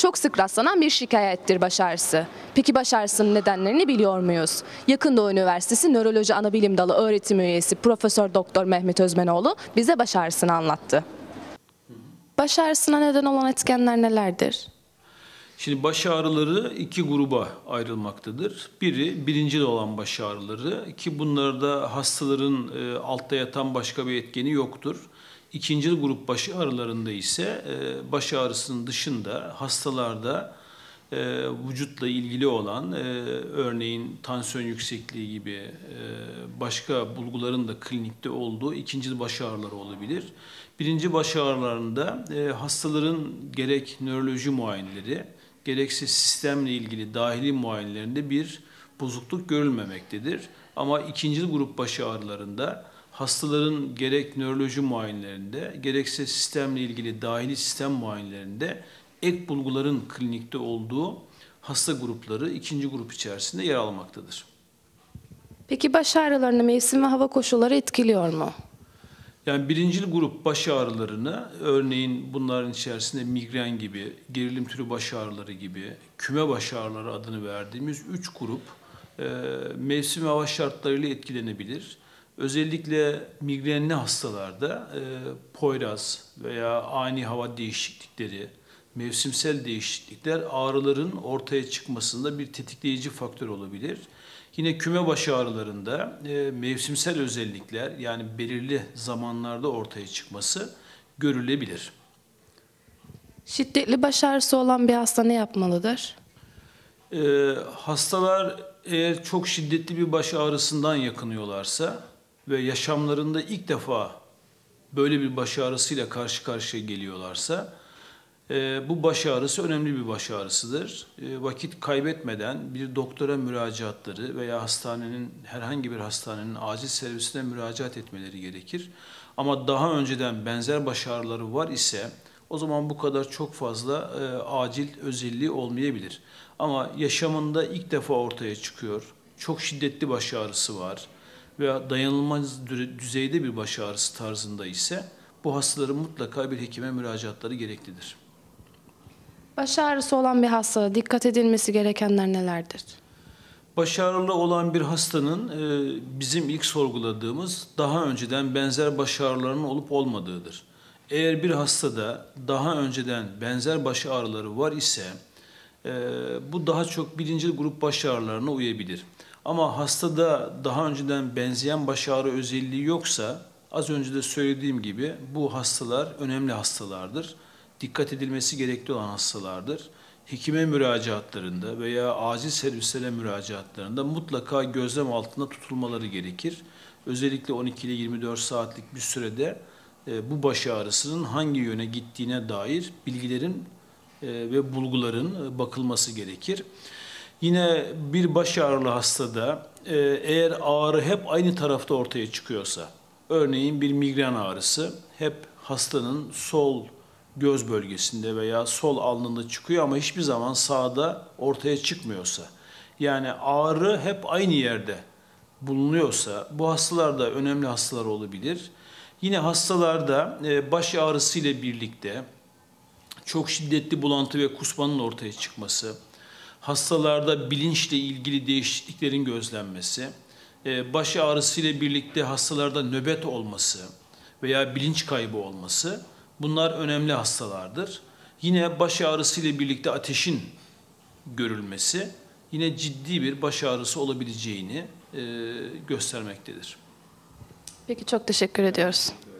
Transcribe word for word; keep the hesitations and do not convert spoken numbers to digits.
çok sık rastlanan bir şikayettir baş ağrısı. Peki baş ağrısının nedenlerini biliyor muyuz? Yakın Doğu Üniversitesi Nöroloji Anabilim Dalı öğretim üyesi Profesör Doktor Mehmet Özmenoğlu bize baş ağrısını anlattı. Baş ağrısına neden olan etkenler nelerdir? Şimdi baş ağrıları iki gruba ayrılmaktadır. Biri birincil olan baş ağrıları ki bunlarda hastaların e, altta yatan başka bir etkeni yoktur. İkincil grup baş ağrılarında ise e, baş ağrısının dışında hastalarda e, vücutla ilgili olan e, örneğin tansiyon yüksekliği gibi e, başka bulguların da klinikte olduğu ikincil baş ağrıları olabilir. Birinci baş ağrılarında e, hastaların gerek nöroloji muayeneleri gerekse sistemle ilgili dahili muayenelerinde bir bozukluk görülmemektedir. Ama ikinci grup baş ağrılarında hastaların gerek nöroloji muayenelerinde gerekse sistemle ilgili dahili sistem muayenelerinde ek bulguların klinikte olduğu hasta grupları ikinci grup içerisinde yer almaktadır. Peki baş ağrılarını mevsim ve hava koşulları etkiliyor mu? Yani birincil grup baş ağrılarını örneğin bunların içerisinde migren gibi, gerilim türü baş ağrıları gibi, küme baş ağrıları adını verdiğimiz üç grup e, mevsim ve hava şartlarıyla etkilenebilir. Özellikle migrenli hastalarda e, Poyraz veya ani hava değişiklikleri, mevsimsel değişiklikler ağrıların ortaya çıkmasında bir tetikleyici faktör olabilir. Yine küme baş ağrılarında e, mevsimsel özellikler yani belirli zamanlarda ortaya çıkması görülebilir. Şiddetli baş ağrısı olan bir hasta ne yapmalıdır? E, hastalar eğer çok şiddetli bir baş ağrısından yakınıyorlarsa ve yaşamlarında ilk defa böyle bir baş ağrısıyla karşı karşıya geliyorlarsa e, bu baş ağrısı önemli bir baş ağrısıdır. E, vakit kaybetmeden bir doktora müracaatları veya hastanenin herhangi bir hastanenin acil servisine müracaat etmeleri gerekir. Ama daha önceden benzer baş ağrıları var ise o zaman bu kadar çok fazla e, acil özelliği olmayabilir. Ama yaşamında ilk defa ortaya çıkıyor, çok şiddetli baş ağrısı var veya dayanılmaz düzeyde bir baş ağrısı tarzında ise bu hastaların mutlaka bir hekime müracaatları gereklidir. Baş ağrısı olan bir hastada dikkat edilmesi gerekenler nelerdir? Baş ağrılı olan bir hastanın e, bizim ilk sorguladığımız daha önceden benzer baş ağrılarının olup olmadığıdır. Eğer bir hastada daha önceden benzer baş ağrıları var ise e, bu daha çok birincil grup baş ağrılarına uyabilir. Ama hastada daha önceden benzeyen baş ağrı özelliği yoksa az önce de söylediğim gibi bu hastalar önemli hastalardır. Dikkat edilmesi gerekli olan hastalardır. Hekime müracaatlarında veya acil servislere müracaatlarında mutlaka gözlem altında tutulmaları gerekir. Özellikle on iki ile yirmi dört saatlik bir sürede e, bu baş ağrısının hangi yöne gittiğine dair bilgilerin e, ve bulguların e, bakılması gerekir. Yine bir baş ağrılı hastada e, eğer ağrı hep aynı tarafta ortaya çıkıyorsa, örneğin bir migren ağrısı hep hastanın sol göz bölgesinde veya sol alnında çıkıyor ama hiçbir zaman sağda ortaya çıkmıyorsa, yani ağrı hep aynı yerde bulunuyorsa bu hastalar da önemli hastalar olabilir. Yine hastalarda e, baş ağrısı ile birlikte çok şiddetli bulantı ve kusmanın ortaya çıkması, hastalarda bilinçle ilgili değişikliklerin gözlenmesi, baş ağrısı ile birlikte hastalarda nöbet olması veya bilinç kaybı olması bunlar önemli hastalardır. Yine baş ağrısı ile birlikte ateşin görülmesi yine ciddi bir baş ağrısı olabileceğini göstermektedir. Peki çok teşekkür ediyoruz.